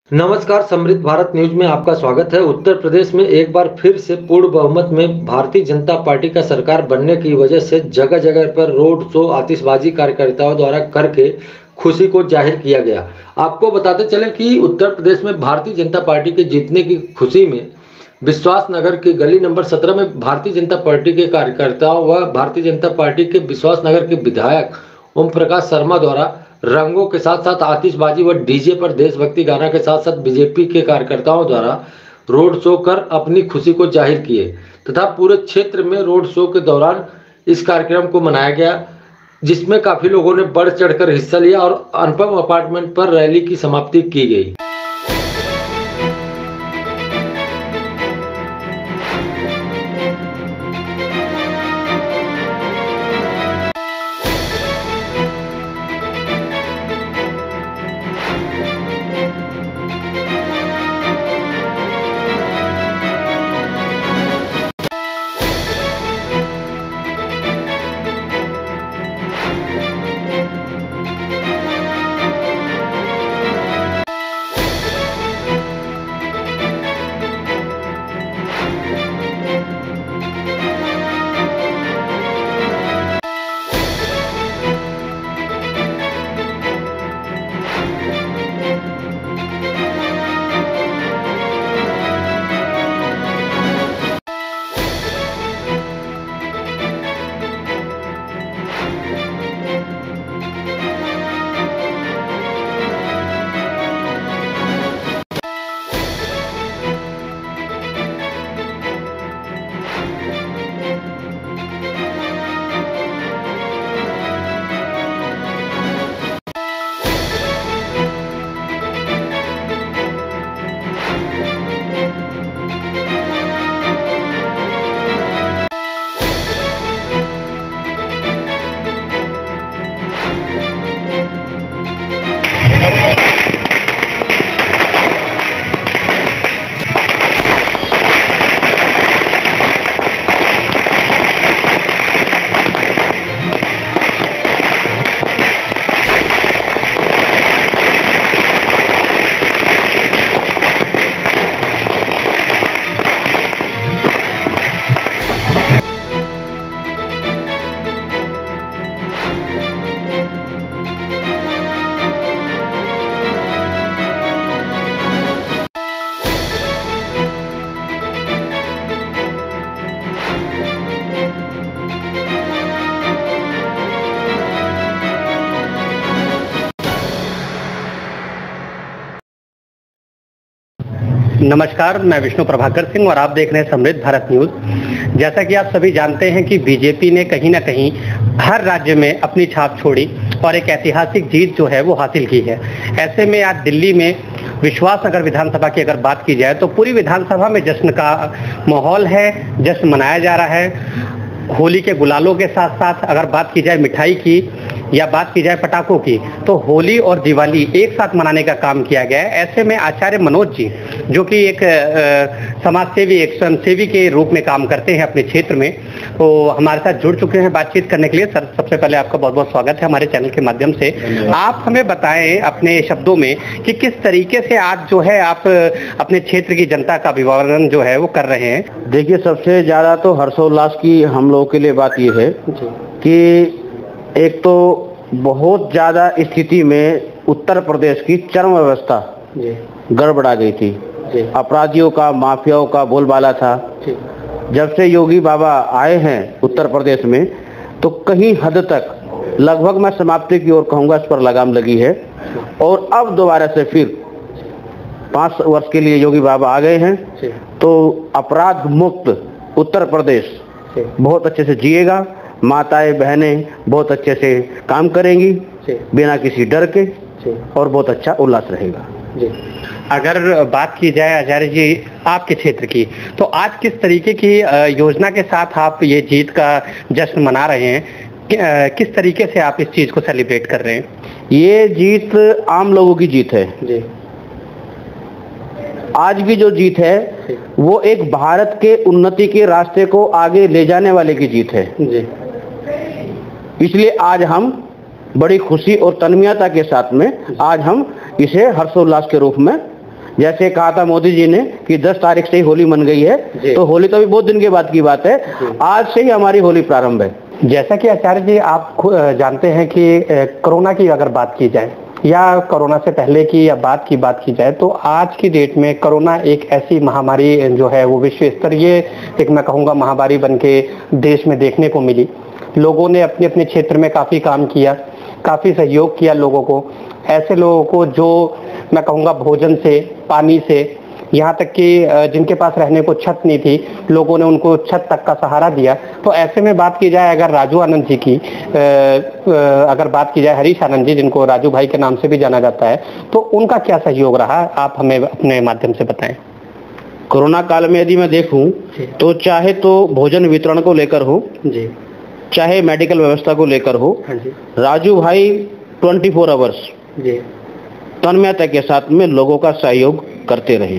नमस्कार, समृद्ध भारत न्यूज में आपका स्वागत है। उत्तर प्रदेश में एक बार फिर से पूर्ण बहुमत में भारतीय जनता पार्टी का सरकार बनने की वजह से जगह जगह पर रोड शो, आतिशबाजी कार्यकर्ताओं द्वारा करके खुशी को जाहिर किया गया। आपको बताते चले कि उत्तर प्रदेश में भारतीय जनता पार्टी के जीतने की खुशी में विश्वास नगर के गली नंबर 17 में भारतीय जनता पार्टी के कार्यकर्ताओं व भारतीय जनता पार्टी के विश्वास नगर के विधायक ओम प्रकाश शर्मा द्वारा रंगों के साथ साथ आतिशबाजी व डीजे पर देशभक्ति गाना के साथ साथ बीजेपी के कार्यकर्ताओं द्वारा रोड शो कर अपनी खुशी को जाहिर किए तथा पूरे क्षेत्र में रोड शो के दौरान इस कार्यक्रम को मनाया गया, जिसमें काफी लोगों ने बढ़ चढ़कर हिस्सा लिया और अनुपम अपार्टमेंट पर रैली की समाप्ति की गई। नमस्कार, मैं विष्णु प्रभाकर सिंह और आप देख रहे हैं समृद्ध भारत न्यूज। जैसा कि आप सभी जानते हैं कि बीजेपी ने कहीं ना कहीं हर राज्य में अपनी छाप छोड़ी और एक ऐतिहासिक जीत जो है वो हासिल की है। ऐसे में आज दिल्ली में विश्वास नगर विधानसभा की अगर बात की जाए तो पूरी विधानसभा में जश्न का माहौल है, जश्न मनाया जा रहा है। होली के गुलालों के साथ साथ अगर बात की जाए मिठाई की या बात की जाए पटाखों की, तो होली और दिवाली एक साथ मनाने का काम किया गया है। ऐसे में आचार्य मनोज जी, जो कि एक समाज सेवी, एक स्वयंसेवी के रूप में काम करते हैं अपने क्षेत्र में, तो हमारे साथ जुड़ चुके हैं बातचीत करने के लिए। सर, सबसे पहले आपका बहुत बहुत स्वागत है हमारे चैनल के माध्यम से। आप हमें बताएं अपने शब्दों में कि किस तरीके से आज जो है आप अपने क्षेत्र की जनता का अभिवादन जो है वो कर रहे हैं। देखिए, सबसे ज्यादा तो हर्षोल्लास की हम लोगों के लिए बात यह है कि एक तो बहुत ज्यादा स्थिति में उत्तर प्रदेश की चरम व्यवस्था गड़बड़ा गई थी। अपराधियों का, माफियाओं का बोलबाला था। जब से योगी बाबा आए हैं उत्तर प्रदेश में, तो कहीं हद तक लगभग मैं समाप्ति की ओर कहूंगा, इस पर लगाम लगी है। और अब दोबारा से फिर 5 वर्ष के लिए योगी बाबा आ गए हैं, तो अपराध मुक्त उत्तर प्रदेश बहुत अच्छे से जिएगा। माताएं बहनें बहुत अच्छे से काम करेंगी बिना किसी डर के, और बहुत अच्छा उल्लास रहेगा। अगर बात की जाए आचार्य जी आपके क्षेत्र की, तो आज किस तरीके की योजना के साथ आप ये जीत का जश्न मना रहे हैं? किस तरीके से आप इस चीज को सेलिब्रेट कर रहे हैं? ये जीत आम लोगों की जीत है जी। आज की जो जीत है वो एक भारत के उन्नति के रास्ते को आगे ले जाने वाले की जीत है जी। इसलिए आज हम बड़ी खुशी और तन्मयता के साथ में आज हम इसे हर्षोल्लास के रूप में जैसे कहा था मोदी जी ने कि 10 तारीख से ही होली मन गई है, तो होली तो अभी बहुत दिन के बाद की बात है, आज से ही हमारी होली प्रारंभ है। जैसा कि आचार्य जी आप जानते हैं कि कोरोना की अगर बात की जाए या कोरोना से पहले की या बाद की बात की जाए, तो आज की डेट में कोरोना एक ऐसी महामारी जो है वो विश्व स्तरीय एक मैं कहूँगा महामारी बन के देश में देखने को मिली। लोगों ने अपने अपने क्षेत्र में काफ़ी काम किया, काफ़ी सहयोग किया लोगों को, ऐसे लोगों को जो मैं कहूँगा भोजन से, पानी से, यहाँ तक कि जिनके पास रहने को छत नहीं थी, लोगों ने उनको छत तक का सहारा दिया। तो ऐसे में बात की जाए अगर राजू आनंद जी की, अगर बात की जाए हरीश आनंद जी, जिनको राजू भाई के नाम से भी जाना जाता है, तो उनका क्या सहयोग रहा, आप हमें अपने माध्यम से बताएं। कोरोना काल में यदि मैं देखूं तो चाहे तो भोजन वितरण को लेकर हो जी, चाहे मेडिकल व्यवस्था को लेकर हो, राजू भाई 24 आवर्स जी तन्मयता के साथ में लोगों का सहयोग करते रहे।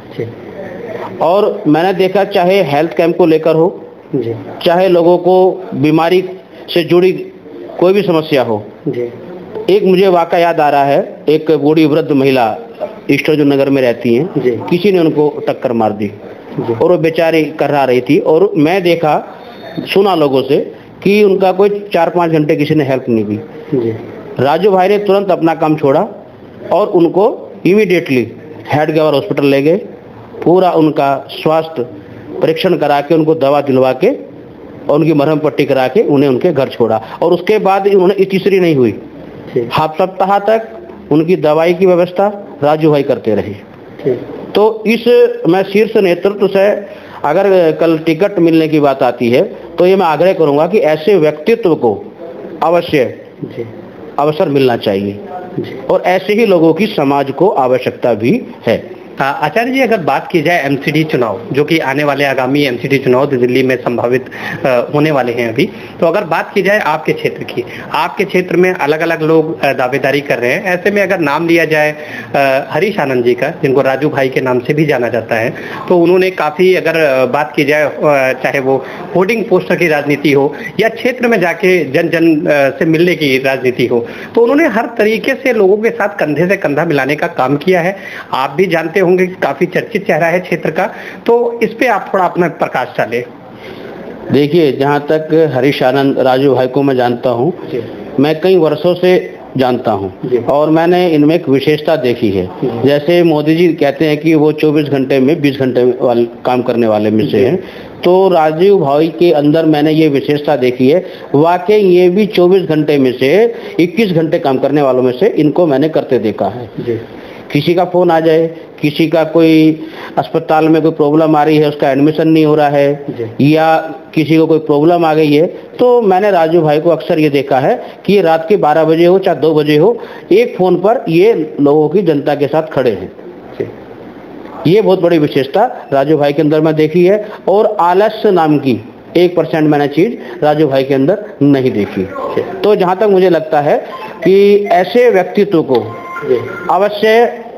और मैंने देखा चाहे हेल्थ कैंप को लेकर हो जी, चाहे लोगों को बीमारी से जुड़ी कोई भी समस्या हो जी। एक मुझे वाक़या याद आ रहा है, एक बूढ़ी वृद्ध महिला ईस्ट अर्जुन नगर में रहती हैं जी, किसी ने उनको टक्कर मार दी जी, और वो बेचारी कर्रा रही थी, और मैं देखा सुना लोगों से कि उनका कोई 4-5 घंटे किसी ने हेल्प नहीं की जी। राजू भाई ने तुरंत अपना काम छोड़ा और उनको इमीडिएटली हेड गवर हॉस्पिटल ले गए, पूरा उनका स्वास्थ्य परीक्षण करा के, उनको दवा दिलवा के और उनकी मरहम पट्टी करा के उन्हें उनके घर छोड़ा। और उसके बाद उन्होंने तीसरी नहीं हुई, हाफ सप्ताह तक उनकी दवाई की व्यवस्था राजू भाई करते रहे। तो इस मैं शीर्ष नेतृत्व से अगर कल टिकट मिलने की बात आती है तो ये मैं आग्रह करूंगा कि ऐसे व्यक्तित्व को अवश्य अवसर मिलना चाहिए और ऐसे ही लोगों की समाज को आवश्यकता भी है। आचार्य जी, अगर बात की जाए एमसीडी चुनाव, जो कि आने वाले आगामी एमसीडी चुनाव दिल्ली में संभावित होने वाले हैं अभी, तो अगर बात की जाए आपके क्षेत्र की, आपके क्षेत्र में अलग अलग लोग दावेदारी कर रहे हैं। ऐसे में अगर नाम लिया जाए हरीश आनंद जी का, जिनको राजू भाई के नाम से भी जाना जाता है, तो उन्होंने काफ़ी, अगर बात की जाए चाहे वो होर्डिंग पोस्टर की राजनीति हो या क्षेत्र में जाके जन जन से मिलने की राजनीति हो, तो उन्होंने हर तरीके से लोगों के साथ कंधे से कंधा मिलाने का काम किया है। आप भी जानते होंगे कि काफी चर्चित चेहरा है क्षेत्र का, तो इस पे आप थोड़ा अपना प्रकाश डालें। देखिए, जहाँ तक हरीश आनंद राजू भाई को मैं जानता हूँ, मैं कई वर्षों से जानता हूँ और मैंने इनमें एक विशेषता देखी है। जैसे मोदी जी कहते हैं कि वो 24 घंटे में 20 घंटे वाले काम करने वाले में से हैं, तो राजीव भाई के अंदर मैंने ये विशेषता देखी है। वाकई ये भी 24 घंटे में से 21 घंटे काम करने वालों में से इनको मैंने करते देखा है। किसी का फोन आ जाए, किसी का कोई अस्पताल में कोई प्रॉब्लम आ रही है, उसका एडमिशन नहीं हो रहा है, या किसी को कोई प्रॉब्लम आ गई है, तो मैंने राजू भाई को अक्सर ये देखा है कि रात के 12 बजे हो चाहे 2 बजे हो, एक फोन पर ये लोगों की जनता के साथ खड़े हैं। ये बहुत बड़ी विशेषता राजू भाई के अंदर मैं देखी है। और आलस्य नाम की 1% मैंने चीज राजू भाई के अंदर नहीं देखी। तो जहां तक मुझे लगता है कि ऐसे व्यक्तित्व को अवश्य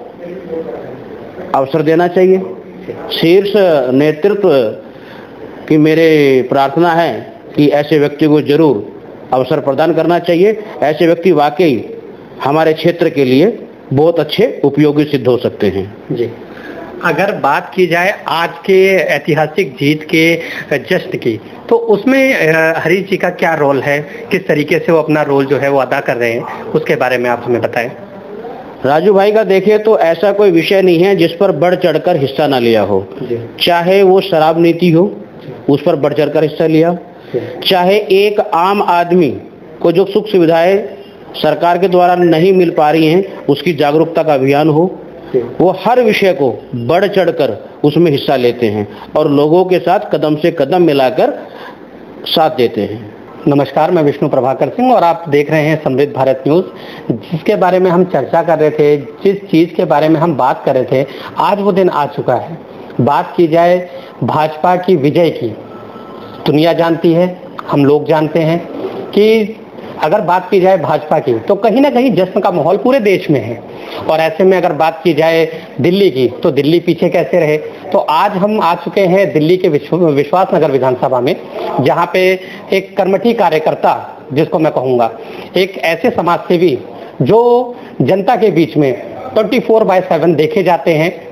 अवसर देना चाहिए। शीर्ष नेतृत्व की मेरे प्रार्थना है कि ऐसे व्यक्ति को जरूर अवसर प्रदान करना चाहिए। ऐसे व्यक्ति वाकई हमारे क्षेत्र के लिए बहुत अच्छे उपयोगी सिद्ध हो सकते हैं जी। अगर बात की जाए आज के ऐतिहासिक जीत के जश्न की, तो उसमें हरीश जी का क्या रोल है, किस तरीके से वो अपना रोल जो है वो अदा कर रहे हैं, उसके बारे में आप हमें बताएं। राजू भाई का देखिए तो ऐसा कोई विषय नहीं है जिस पर बढ़ चढ़कर हिस्सा ना लिया हो। चाहे वो शराब नीति हो, उस पर बढ़ चढ़कर हिस्सा लिया, चाहे एक आम आदमी को जो सुख सुविधाएं सरकार के द्वारा नहीं मिल पा रही हैं उसकी जागरूकता का अभियान हो, वो हर विषय को बढ़ चढ़कर उसमें हिस्सा लेते हैं और लोगों के साथ कदम से कदम मिलाकर साथ देते हैं। नमस्कार, मैं विष्णु प्रभाकर सिंह और आप देख रहे हैं समृद्ध भारत न्यूज। जिसके बारे में हम चर्चा कर रहे थे, जिस चीज के बारे में हम बात कर रहे थे, आज वो दिन आ चुका है। बात की जाए भाजपा की विजय की, दुनिया जानती है, हम लोग जानते हैं कि अगर बात की जाए भाजपा की तो कहीं ना कहीं जश्न का माहौल पूरे देश में है। और ऐसे में अगर बात की जाए दिल्ली की, तो दिल्ली पीछे कैसे रहे। तो आज हम आ चुके हैं दिल्ली के विश्वास नगर विधानसभा में, जहां पे एक कर्मठी कार्यकर्ता, जिसको मैं कहूंगा एक ऐसे समाजसेवी जो जनता के बीच में 24/7 देखे जाते हैं,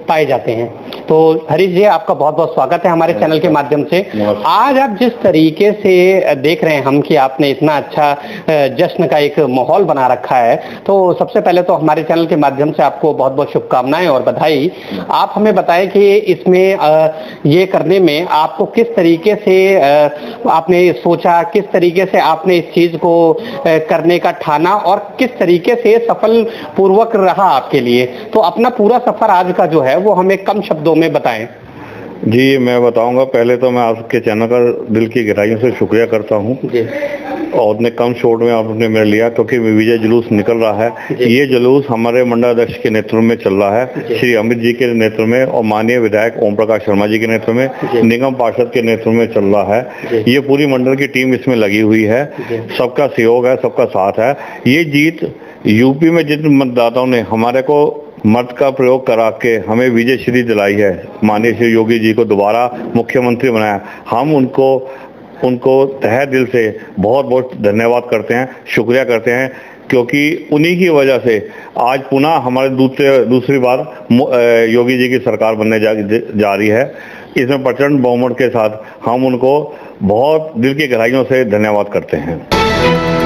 पाए जाते हैं। तो हरीश जी, आपका बहुत बहुत स्वागत है हमारे चैनल के माध्यम से। आज आप जिस तरीके से देख रहे हैं हम कि आपने इतना अच्छा जश्न का एक माहौल बना रखा है, तो सबसे पहले तो हमारे चैनल के माध्यम से आपको बहुत बहुत शुभकामनाएं और बधाई। आप हमें बताएं कि इसमें ये करने में आपको किस तरीके से आपने सोचा, किस तरीके से आपने इस चीज को करने का ठाना और किस तरीके से सफल पूर्वक रहा आपके लिए। तो अपना पूरा सफर आज का जो है वो हमें कम शब्दों में बताएं। जी, मैं बताऊंगा। पहले तो मैं आपके चैनल का दिल की गहराइयों से शुक्रिया करता हूं और उतने कम शॉट में आपने मेरे लिया, क्योंकि विजय जुलूस निकल रहा है। ये जुलूस हमारे मंडलाध्यक्ष के नेतृत्व में चल रहा है, श्री अमित जी के नेतृत्व में और माननीय विधायक ओम प्रकाश शर्मा जी के नेतृत्व में, निगम पार्षद के नेतृत्व में चल रहा है। ये पूरी मंडल की टीम इसमें लगी हुई है, सबका सहयोग है, सबका साथ है। ये जीत यूपी में जिन मतदाताओं ने हमारे को मत का प्रयोग करा के हमें विजय श्री दिलाई है, माननीय श्री योगी जी को दोबारा मुख्यमंत्री बनाया, हम उनको तहे दिल से बहुत बहुत धन्यवाद करते हैं, शुक्रिया करते हैं, क्योंकि उन्हीं की वजह से आज पुनः हमारे दूसरी बार योगी जी की सरकार बनने जा रही है। इसमें प्रचंड बहुमत के साथ हम उनको बहुत दिल की गहराइयों से धन्यवाद करते हैं।